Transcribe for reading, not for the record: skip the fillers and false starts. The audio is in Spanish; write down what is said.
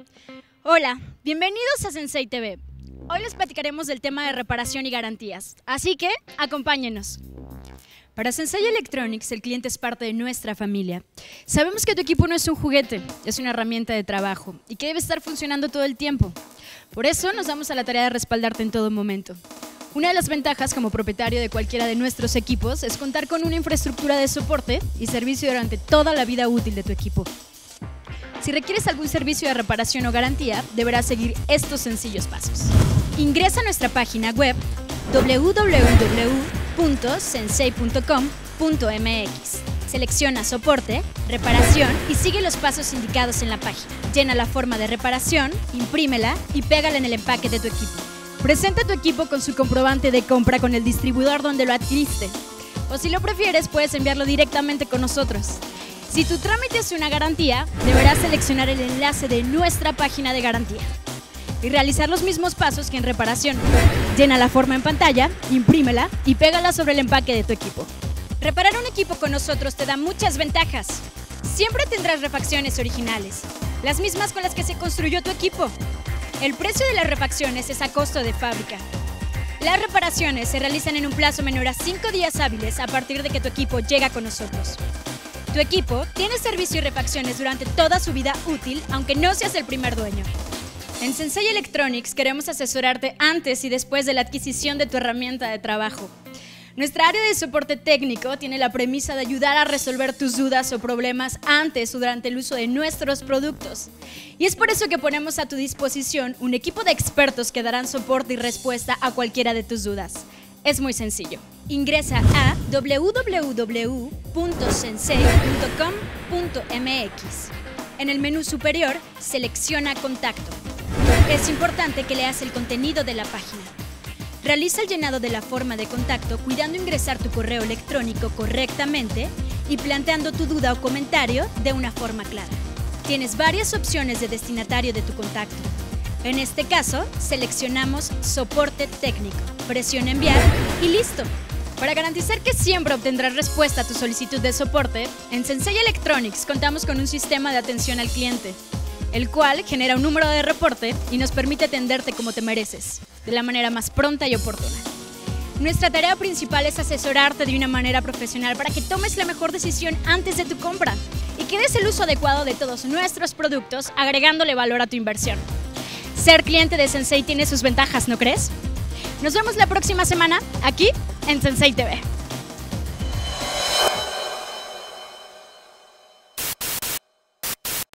Hola, bienvenidos a Sensei TV. Hoy les platicaremos del tema de reparación y garantías, así que acompáñenos. Para Sensei Electronics, el cliente es parte de nuestra familia. Sabemos que tu equipo no es un juguete, es una herramienta de trabajo y que debe estar funcionando todo el tiempo. Por eso nos damos a la tarea de respaldarte en todo momento. Una de las ventajas como propietario de cualquiera de nuestros equipos es contar con una infraestructura de soporte y servicio durante toda la vida útil de tu equipo. Si requieres algún servicio de reparación o garantía, deberás seguir estos sencillos pasos. Ingresa a nuestra página web www.sensei.com.mx. Selecciona soporte, reparación y sigue los pasos indicados en la página. Llena la forma de reparación, imprímela y pégala en el empaque de tu equipo. Presenta tu equipo con su comprobante de compra con el distribuidor donde lo adquiriste. O si lo prefieres, puedes enviarlo directamente con nosotros. Si tu trámite es una garantía, deberás seleccionar el enlace de nuestra página de garantía y realizar los mismos pasos que en reparación. Llena la forma en pantalla, imprímela y pégala sobre el empaque de tu equipo. Reparar un equipo con nosotros te da muchas ventajas. Siempre tendrás refacciones originales, las mismas con las que se construyó tu equipo. El precio de las refacciones es a costo de fábrica. Las reparaciones se realizan en un plazo menor a 5 días hábiles a partir de que tu equipo llega con nosotros. Tu equipo tiene servicio y refacciones durante toda su vida útil, aunque no seas el primer dueño. En Sensei Electronics queremos asesorarte antes y después de la adquisición de tu herramienta de trabajo. Nuestra área de soporte técnico tiene la premisa de ayudar a resolver tus dudas o problemas antes o durante el uso de nuestros productos. Y es por eso que ponemos a tu disposición un equipo de expertos que darán soporte y respuesta a cualquiera de tus dudas. Es muy sencillo. Ingresa a www.sensei.com.mx. En el menú superior, selecciona Contacto. Es importante que leas el contenido de la página. Realiza el llenado de la forma de contacto cuidando ingresar tu correo electrónico correctamente y planteando tu duda o comentario de una forma clara. Tienes varias opciones de destinatario de tu contacto. En este caso, seleccionamos Soporte Técnico. Presiona Enviar y listo. Para garantizar que siempre obtendrás respuesta a tu solicitud de soporte, en Sensei Electronics contamos con un sistema de atención al cliente, el cual genera un número de reporte y nos permite atenderte como te mereces, de la manera más pronta y oportuna. Nuestra tarea principal es asesorarte de una manera profesional para que tomes la mejor decisión antes de tu compra y que des el uso adecuado de todos nuestros productos, agregándole valor a tu inversión. Ser cliente de Sensei tiene sus ventajas, ¿no crees? Nos vemos la próxima semana aquí en Sensei TV.